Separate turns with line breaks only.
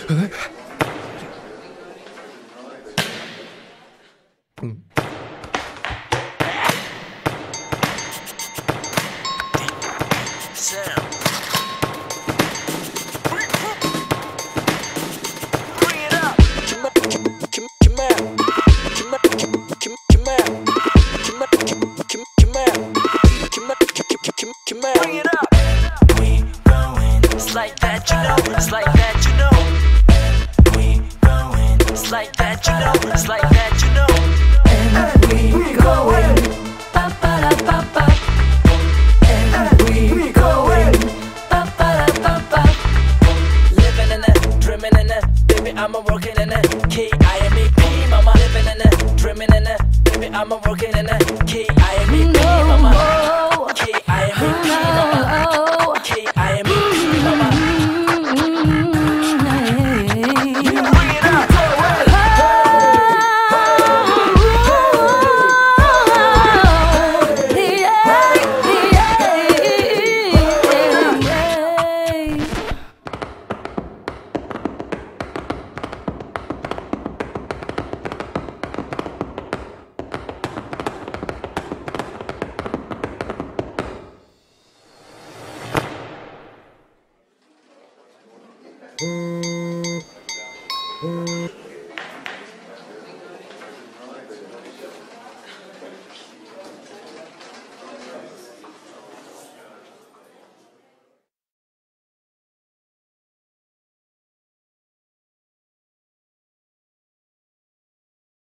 It's like that, you know. It's like that, you know. We going. It's like that, you know. It's like that, you know.
And we going. Ba ba da ba ba. And we going. Ba ba da ba ba.
Living in it, dreaming in it, baby, I'm a working in it. K-I-M-E-P, mama. Living in it, dreaming in it, baby, I'm a working in it. K-I-M-E-P, mama. K-I-M-E-P, mama. K-I-M-E-P, mama.
Mm.